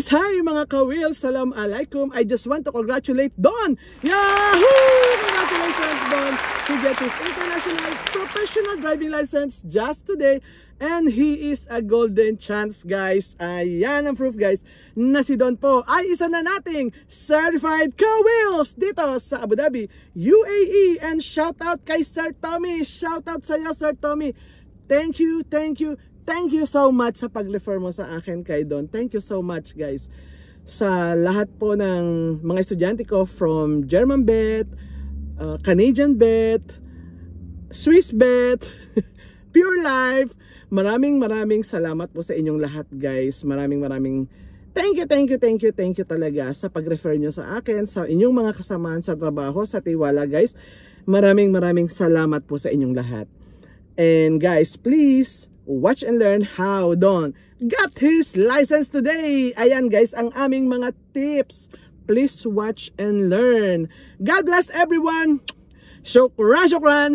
guys, hi mga ka-wheels, salam alaikum. I just want to congratulate Don. Yahoo! Congratulations Don to get his international professional driving license just today. And he is a golden chance guys. Ayan ang proof guys na si Don po ay isa na nating certified ka-wheels dito sa Abu Dhabi, UAE. And shout out kay Sir Tommy. Shout out sa iyo Sir Tommy. Thank you so much sa pag-refer mo sa akin kay Don. Thank you so much guys. Sa lahat po ng mga estudyante ko from German Bet, Canadian Bet, Swiss Bet, Pure Life. Maraming salamat po sa inyong lahat guys. Maraming thank you talaga sa pag-refer nyo sa akin, sa inyong mga kasamahan sa trabaho, sa tiwala guys. Maraming salamat po sa inyong lahat. And guys, please watch and learn how Don got his license today. Ayan guys, ang aming mga tips. Please watch and learn. God bless everyone. Shukran.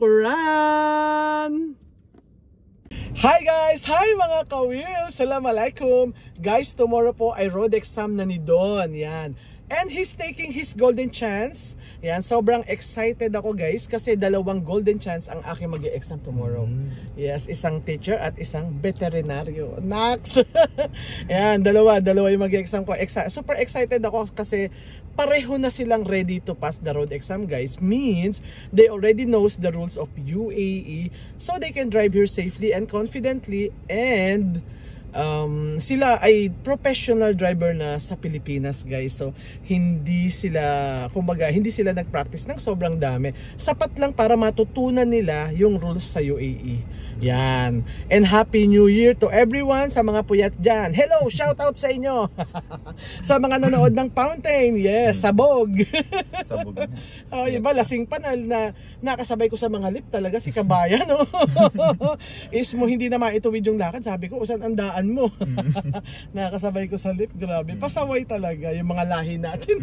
Hi guys! Hi mga ka-wheels! Assalamualaikum! Guys, tomorrow po ay road exam na ni Don. Yan. And he's taking his golden chance. Yan, sobrang excited ako guys kasi dalawang golden chance ang aking mag-e-exam tomorrow. Yes, isang teacher at isang veterinaryo. Nax! Yan, dalawa yung mag-e-exam ko. Super excited ako kasi pareho na silang ready to pass the road exam guys. Means they already knows the rules of UAE so they can drive here safely and confidently, and sila ay professional driver na sa Pilipinas guys. So hindi sila nag-practice ng sobrang dami. Sapat lang para matutunan nila yung rules sa UAE. Yan. And Happy New Year to everyone sa mga puyat dyan. Hello! Shout out sa inyo! Sa mga nanood ng Fountain. Yes, sabog. Sabog. Oh, iba, lasing pa na nakasabay ko sa mga lip talaga si Kabayan. No? Is mo hindi na maituwid yung lakad. Sabi ko, usan ang daan mo? Nakasabay ko sa lip. Grabe. Pasaway talaga yung mga lahi natin.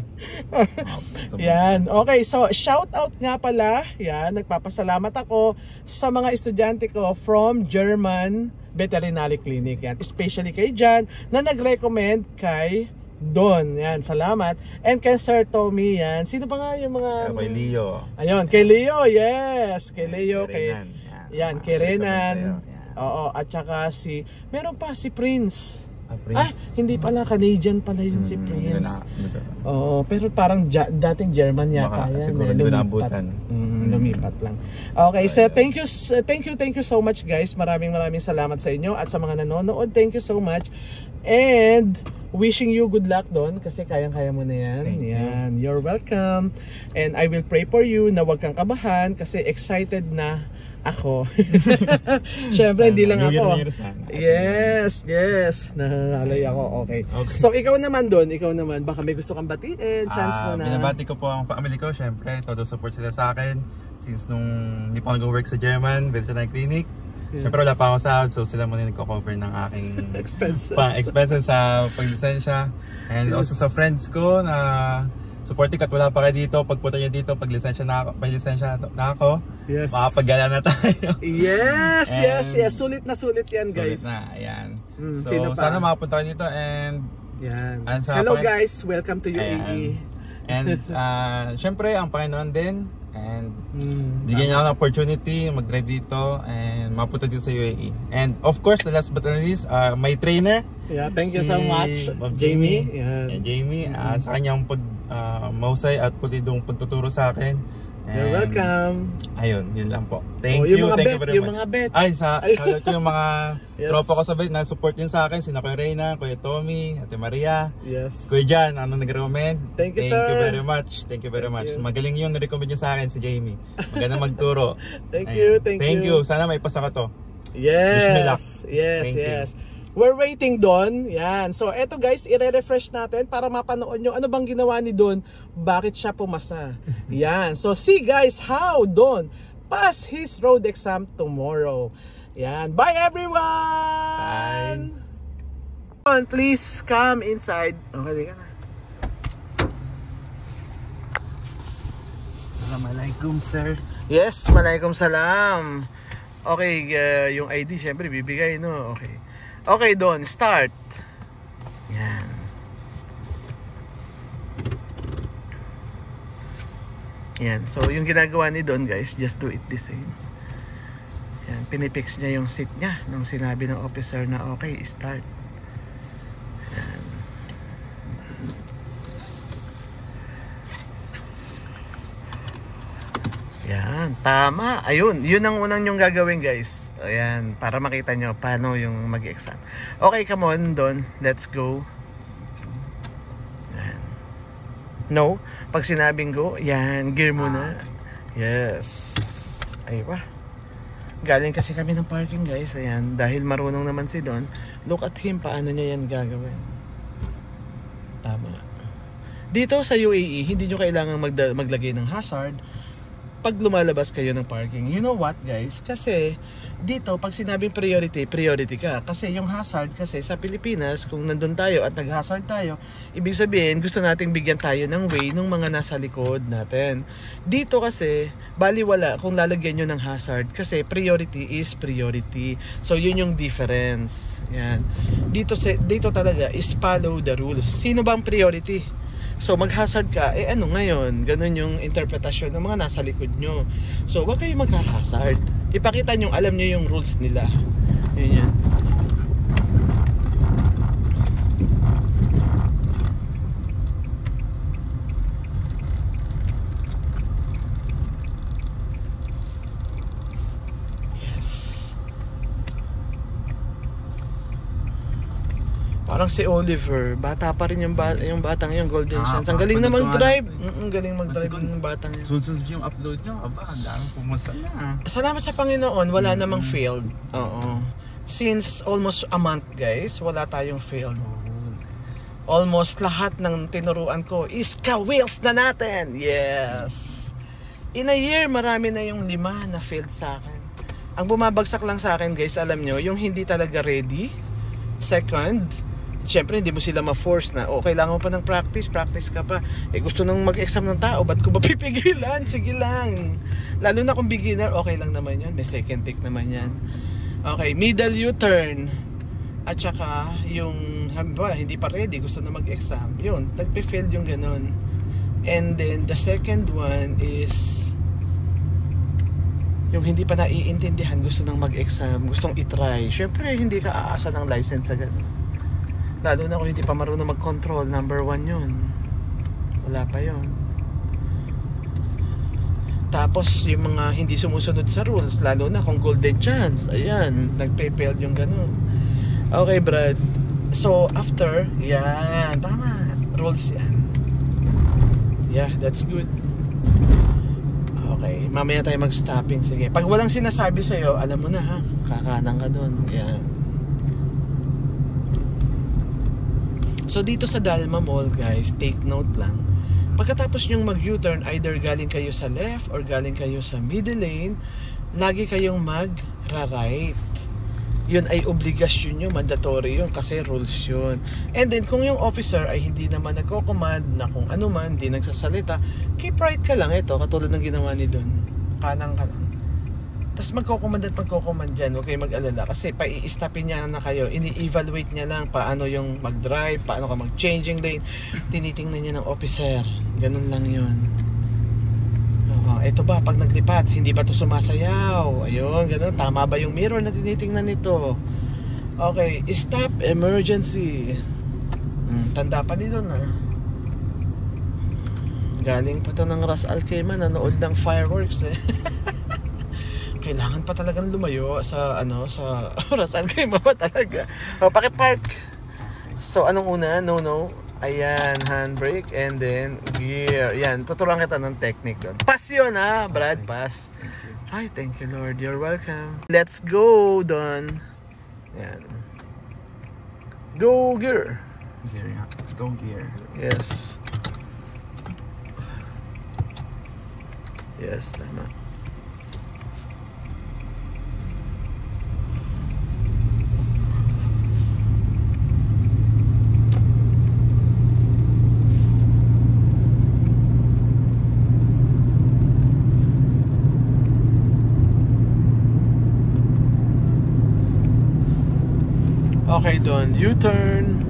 Yan. Okay, so shout out nga pala. Yan, nagpapasalamat ako sa mga estudyante ko from German Veterinary Clinic. Yan. Especially kay Jan na nag-recommend kay Don. Yan, salamat. And kay Sir Tommy. Yan. Sino pa nga yung mga... Kay Leo. Ayun, kay Leo. Yes. Kay Leo. Yan, kay Renan. Oo, at saka meron pa si Prince. Hindi pala, Canadian pala yun si Prince. Oo, pero parang dating German yata yan. Siguro hindi naabutan. Lumipat lang. Okay, so thank you so much guys. Maraming salamat sa inyo at sa mga nanonood. Thank you so much. And wishing you good luck Don kasi kayang-kaya mo na yan. Yan, you're welcome. And I will pray for you na wag kang kabahan kasi excited na ako. Siyempre, hindi lang ako. Yes. Nahalay ako. Okay. So, ikaw naman Don, baka may gusto kang batiin. Chance mo na. Binabati ko po ang family ko. Siyempre, todo support sila sa akin. Since nung hindi pa ako nag-work sa German Veterinary Clinic. Yes. Siyempre, wala pa ako sahod. So, sila muna nagko-cover ng aking expenses sa paglisensya. And also sa friends ko na supporting at wala pa kayo dito. Pagpunta nyo dito, pag lisensya na ako, yes, makapag-gala na tayo. Yes. Sulit yan guys. Sulit na, ayan. So sana makapunta kayo dito and yan. Hello guys, welcome to UAE. And syempre, ang Panginoon din. And bigyan niya ako ng opportunity mag-drive dito and mapunta dito sa UAE. And of course, the last but not least, my trainer. Yeah, thank you so much, Jamie. Jamie, sa kanyang mahusay at pulidong pagtuturo sa akin. You're welcome. Ayun, yun lang po. Thank you very much. Mga bet. Yung mga tropa ko sa bet na support din sa akin, sina Kuya Reyna, Kuya Tommy, Ate Maria, Kuya Jan, nag-recommend. Thank you very much. Magaling yung na-recommend nyo sa akin, si Jamie. Maganda magturo. Thank you. Sana may pasa ka to. Yes. Wish me luck. Yes. We're waiting Don. Yan. So eto guys, i-refresh natin para mapanood nyo ano bang ginawa ni Don, bakit siya pumasa. Yan. So see guys how Don pass his road exam tomorrow. Yan. Bye everyone. Bye. Please come inside. Okay ka na. Assalamualaikum sir. Yes, malaikum salam. Okay, yung ID syempre bibigay no. Okay, Don, start. Yan. Yan. So, yung ginagawa ni Don, guys, just do it the same. Yan. Pinipix niya yung seat niya nung sinabi ng officer na okay, start. Yan. Yan. Tama. Ayun. Yun ang unang yung gagawin, guys. Ayan. Para makita nyo paano yung mag-exam. Okay, come on, Don. Let's go. Yan. No. Pag sinabing go, yan, gear muna. Yes. Ay ba? Galing kasi kami ng parking, guys. Ayan, dahil marunong naman si Don. Look at him, paano niya yan gagawin. Tama. Dito sa UAE, hindi nyo kailangan maglagay ng hazard pag lumalabas kayo ng parking. You know what, guys? Kasi dito, pag sinabing priority, priority ka. Kasi yung hazard, kasi sa Pilipinas, kung nandun tayo at nag-hazard tayo, ibig sabihin, gusto nating bigyan tayo ng way ng mga nasa likod natin. Dito kasi, baliwala kung lalagyan nyo ng hazard. Kasi priority is priority. So, yun yung difference. Yan. Dito talaga is follow the rules. Sino bang priority? So mag-hazard ka, eh ano ngayon? Ganun yung interpretasyon ng mga nasa likod nyo. So wag kayo mag-hazard. Ipakita nyo, alam nyo yung rules nila. Yun yan. Parang si Oliver, bata pa rin yung batang yung Golden Chance. Ang galing na mag-drive. Galing mag-drive yung batang yun. Sunod yung upload nyo, aba, ang daming pumasa na. Salamat sa Panginoon, wala namang failed. Oo. Since almost a month, guys, wala tayong failed. Almost lahat ng tinuruan ko is ka-wheels na natin. Yes. In a year, marami na yung 5 na failed sa akin. Ang bumabagsak lang sa akin, guys, alam nyo, yung hindi talaga ready. Second, siyempre hindi mo sila ma-force na kailangan mo pa ng practice ka pa. Gusto nang mag-exam ng tao, ba't ko ba pipigilan? Sige lang. Lalo na kung beginner, okay lang naman yun. May second take naman yan. Okay, middle U-turn. At saka yung hindi pa ready, gusto na mag-exam. Yun, nagpe-fail yung ganun. And then the second one is yung hindi pa naiintindihan, gusto nang mag-exam, gustong itry. Siyempre, hindi ka aasa ng license sa ganun. Lalo na kung hindi pa marunong mag-control, number 1 yun. Wala pa yun. Tapos yung mga hindi sumusunod sa rules, lalo na kung Golden Chance, ayan, nagpe-fail yung ganun. Okay, Brad. So, after, yan, tama. Rules yan. Yeah, that's good. Okay, mamaya tayo mag-stopping. Sige, pag walang sinasabi sa'yo, alam mo na ha, kakanan ka dun. Yan. So dito sa Dalma Mall, guys, take note lang. Pagkatapos nyong mag-U-turn, either galing kayo sa left or galing kayo sa middle lane, lagi kayong mag-right. Yun ay obligasyon nyo, mandatory yun kasi rules yun. And then kung yung officer ay hindi naman nagko-command na kung ano man, hindi nagsasalita, keep right ka lang. Ito, katulad ng ginawa ni Don. Kanang ka lang. Tapos magko-command dyan, huwag kayo mag-alala kasi pa-i-stopin niya na kayo, ini-evaluate niya lang paano yung mag-drive, paano ka mag-changing lane, tinitingnan niya ng officer, ganun lang yun. Ito ba, pag naglipat, hindi ba ito sumasayaw? Ayun, ganun, tama ba yung mirror na tinitingnan nito? Okay, stop emergency. Tanda pa dito na. Galing pa to ng Ras Al Khaimah, nanood ng fireworks eh. Kailangan pa talagang lumayo sa sa Ras Al Khaimah pa talaga. Paki-park. So anong una? No. Ayan, handbrake and then gear. Yan, tuturuan kita ng technique doon. Pass yun ha, Brad, pass. Hi, thank you Lord. You're welcome. Let's go, Don. Yan. Go gear. Gear, yeah. Go gear. Yes. Yes, tama. Okay, Don. U-turn.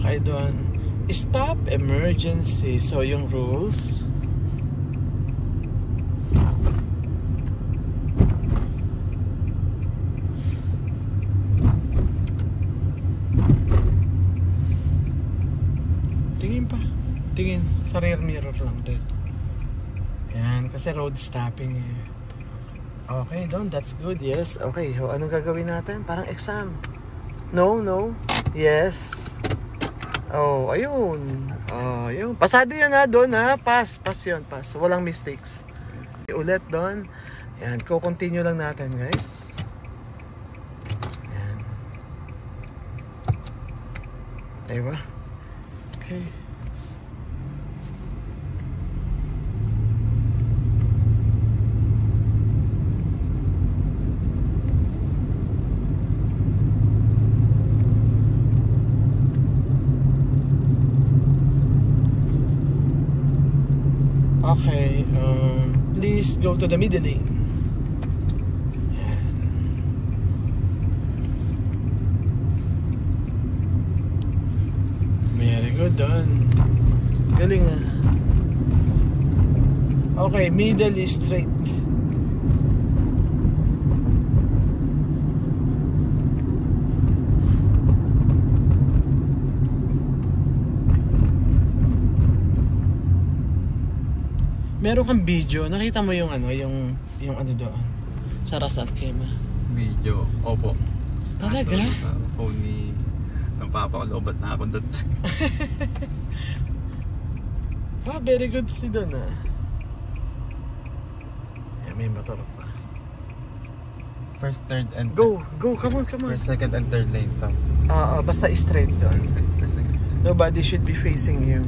I don't stop emergency. So yung rules. Tingin pa. Tingin sa rear mirror lang din. Yan, kasi road stopping eh. Okay, Don, that's good. Yes. Okay, so anong gagawin natin? Parang exam. No, no. Yes. Oh, ayun. Oh, ayun. Pasado yun ha, Don ha. Pass yun, pass. Walang mistakes. Okay, ulit, Don. Yan, ko-continue lang natin, guys. Yan. Diba? Okay. Okay, please go to the middle lane. Yan. Very good, Don. Galing ah. Okay, middle is straight. Meron kang video, nakita mo yung ano, yung ano doon sa Ras Al Khaimah. Video, opo. Talaga? Sa phone ni ng papa ko, lobat na ako doon. Ah, very good si Don ah. Yeah, may motor pa. First, third, and Go, come on. First, second, and third lane to. Basta straight doon. First, second. Nobody should be facing you.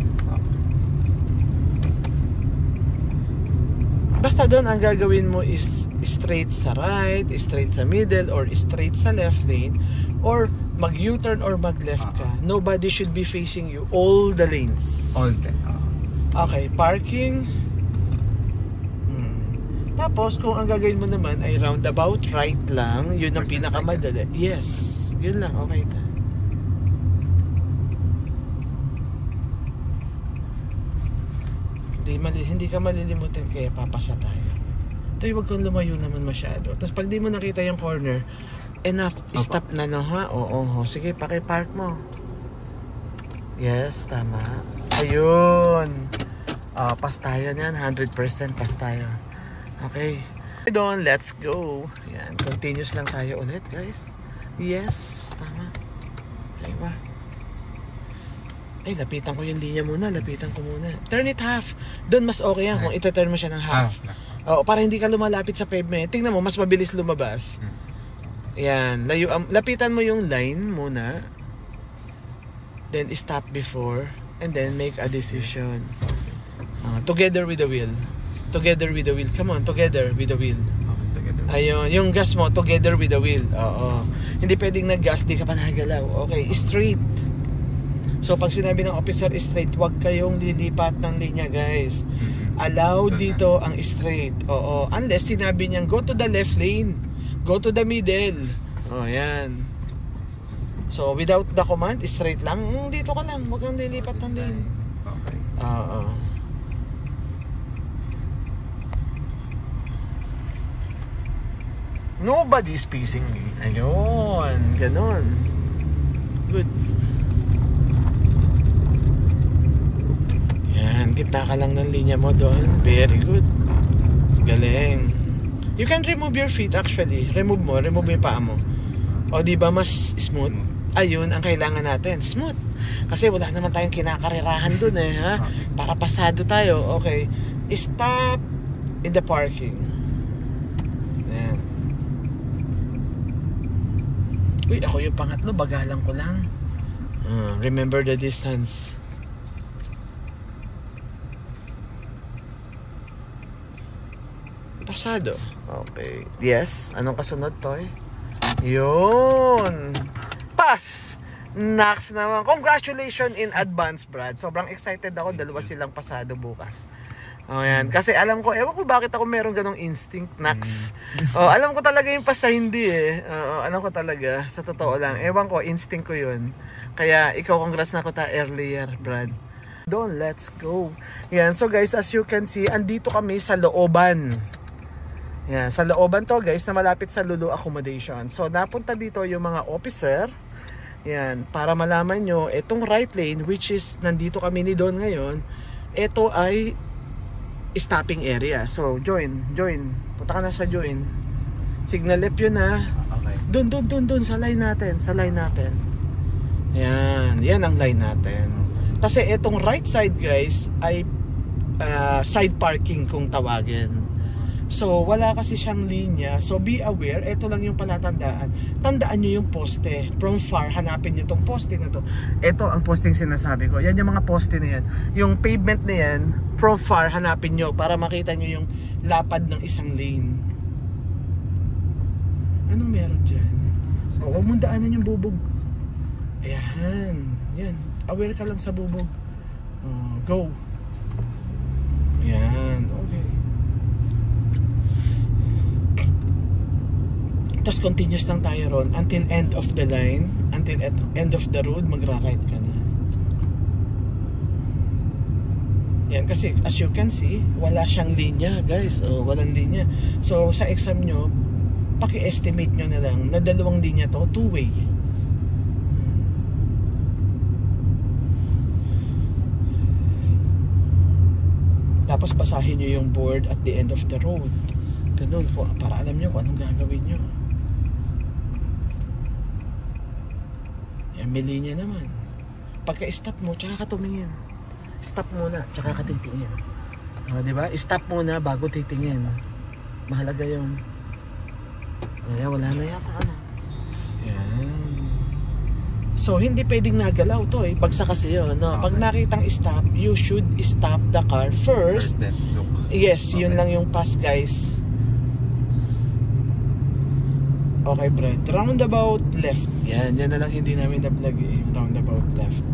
Basta doon ang gagawin mo is straight sa right, straight sa middle, or straight sa left lane, or mag U-turn or mag left ka. Nobody should be facing you. All the lanes. All the Okay, parking. Tapos kung ang gagawin mo naman ay roundabout right lang, yun ang pinakamadali. Yes, yun lang. Okay ta. Hindi ka malilimutan kaya papasa tayo. Tayo wag kang lumayo naman masyado. Tapos pag di mo nakita yung corner, enough, stop na no ha? Oo. Sige, paki-park mo. Yes, tama. Ayun. Pass tayo niyan, 100% pass tayo. Okay. Doon, let's go. Yan, continuous lang tayo ulit, guys. Yes, tama. Okay ba? Ay, lapitan ko yung linya muna. Lapitan ko muna. Turn it half. Doon mas okay yan kung ito-turn mo siya ng half. Oo, para hindi ka lumalapit sa pavement. Tingnan mo, mas mabilis lumabas. Yan. Lapitan mo yung line muna. Then stop before. And then make a decision. Together with the wheel. Together with the wheel. Come on, together with the wheel. Ayun, yung gas mo, together with the wheel. Oo. Hindi pwedeng nag-gas, di ka pa nagalaw. Okay, straight. So pag sinabi ng officer straight, wag kayong lilipat ng linya, guys. Allow dito ang straight. Oo. Unless sinabi niyang go to the left lane, go to the middle. Oh, yan. So without the command, straight lang. Dito ka lang, wag kang lilipat ng lane. Okay. Oo. Nobody's facing me. Ayun, ganon. Good. Yan, gitna ka lang ng linya mo doon. Very good. Galing. You can remove your feet actually. Remove yung paa mo. O di ba mas smooth? Ayun ang kailangan natin. Smooth. Kasi wala naman tayong kinakarirahan doon eh, ha? Para pasado tayo. Okay. Stop in the parking. Yan. Uy, ako yung pangatlo, bagalan ko lang. Remember the distance. Pasado. Okay. Yes. Anong kasunod, Toy? Yun. Pass! Next naman. Congratulations in advance, Brad. Sobrang excited ako. Dalawa silang pasado bukas. Oh, yan. Kasi alam ko, ewan ko bakit ako meron ganong instinct, Nax. Oh, alam ko talaga yung pasa hindi eh. Alam ko talaga, sa totoo lang. Ewan ko, instinct ko yun. Kaya ikaw, congrats na ko ta earlier, Brad. Doon, let's go. Yan, so guys, as you can see, andito kami sa looban. Yan, sa looban to guys, na malapit sa Lulu Accommodation. So, napunta dito yung mga officer. Yan, para malaman nyo, itong right lane, which is nandito kami ni Don ngayon, ito ay stopping area. So, join. Punta ka na sa join. Signal left yun ha. Okay. Doon, sa line natin. Yan ang line natin. Kasi itong right side guys, ay side parking kung tawagin. So, wala kasi siyang linya. So, be aware. Ito lang yung palatandaan. Tandaan nyo yung poste. From far, hanapin nyo itong poste na to. Ito ang posting sinasabi ko. Yan yung mga poste na yan. Yung pavement na yan, from far, hanapin nyo para makita nyo yung lapad ng isang lane. Anong meron dyan? O, huwag mong daanan yung bubog. Ayan. Yan. Aware ka lang sa bubog. Go. Ayan. Okay. Tapos continuous lang tayo ron until end of the line, until end of the road, magra-right ka na. Yan, kasi as you can see, wala siyang linya guys. Walang linya. So sa exam nyo, paki-estimate nyo na lang na dalawang linya to, two-way. Tapos basahin nyo yung board at the end of the road. Ganun, para alam nyo kung anong gagawin nyo. Yan, may linya naman. Pagka-stop mo, tsaka ka tumingin. Stop muna, tsaka ka titingin. Diba? Stop muna bago titingin. Mahalaga yung wala na yata Yan. So, hindi pwedeng nagalaw to eh. Bagsa kasi yun. No? Pag nakitang stop, you should stop the car first. Then look. Yes, yun lang yung pass guys. Okay, Brad. Roundabout left. Yan na lang hindi namin na-vlog eh. Roundabout left.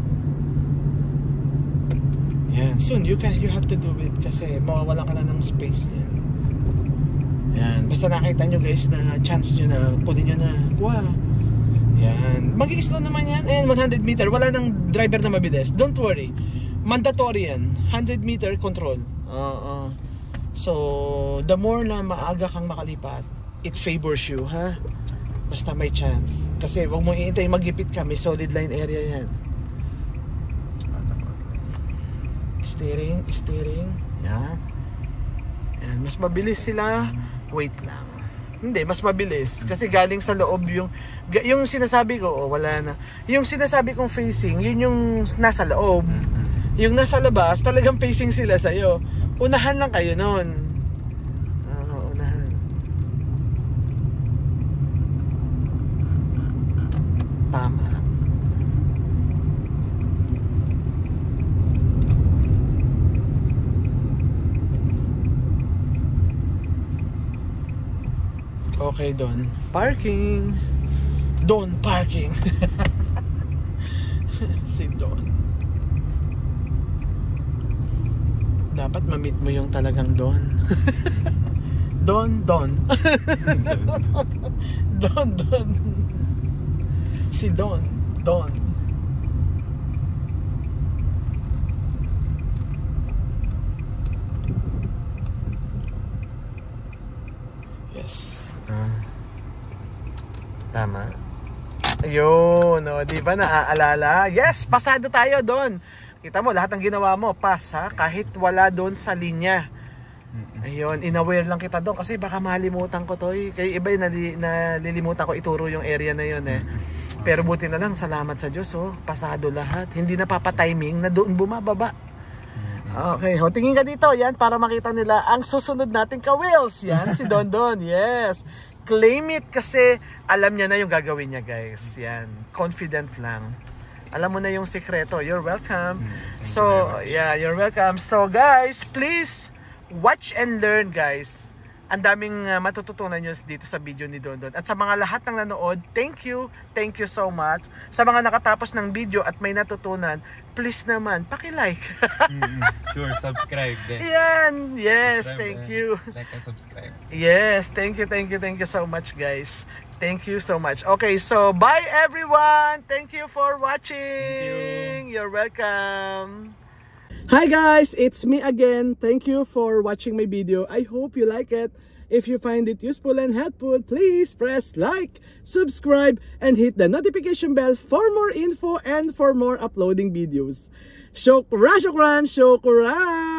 Yan. Soon, you have to do it kasi mawawala ka na ng space niyan. Yan. Basta nakita nyo guys na chance nyo na kunin nyo na. Wow. Yan. Mag-i-slow naman yan. Ayan, 100 meter. Wala nang driver na mabilis. Don't worry. Mandatory yan. 100 meter control. So, the more na maaga kang makalipat, it favors you, ha? Basta may chance. Kasi wag mo iintay magipit ka, may solid line area yan. Steering. Yan. Yan. Mas mabilis sila. Wait lang. Hindi, mas mabilis. Kasi galing sa loob yung sinasabi ko, wala na. Yung sinasabi kong facing, yun yung nasa loob. Yung nasa labas, talagang facing sila sa'yo. Unahan lang kayo nun. Tama. Okay, Don. Parking. Don parking. Si Don. Dapat ma-meet mo yung talagang Don. Don. Don. Si Don. Yes. Tama. Ayun, di ba naaalala? Yes, pasado tayo doon. Kita mo, lahat ng ginawa mo, pass ha, kahit wala doon sa linya. Ayun, inaware lang kita doon kasi baka mahalimutan ko to eh. Kaya iba nalilimutan ko ituro yung area na yun eh. Pero buti na lang, salamat sa Diyos pasado lahat. Hindi na papatiming na doon bumababa. Okay, tingin ka dito yan para makita nila ang susunod nating ka-wheels. Yan, si Don. Yes. Claim it kasi alam niya na yung gagawin niya guys. Yan, confident lang. Alam mo na yung sikreto. You're welcome. So, yeah, you're welcome. So guys, please watch and learn guys. ang daming matututunan nyo dito sa video ni Dondon. At sa mga lahat ng nanood, thank you so much. Sa mga nakatapos ng video at may natutunan, please naman, paki-like. Sure, subscribe din. Yan, yes, Subscribe, thank you. Like and subscribe. Yes, thank you so much, guys. Thank you so much. Okay, so bye everyone. Thank you for watching. Thank you. You're welcome. Hi guys, it's me again. Thank you for watching my video. I hope you like it. If you find it useful and helpful, please press like, subscribe, and hit the notification bell for more info and for more uploading videos. Shukran, shukran, shukran!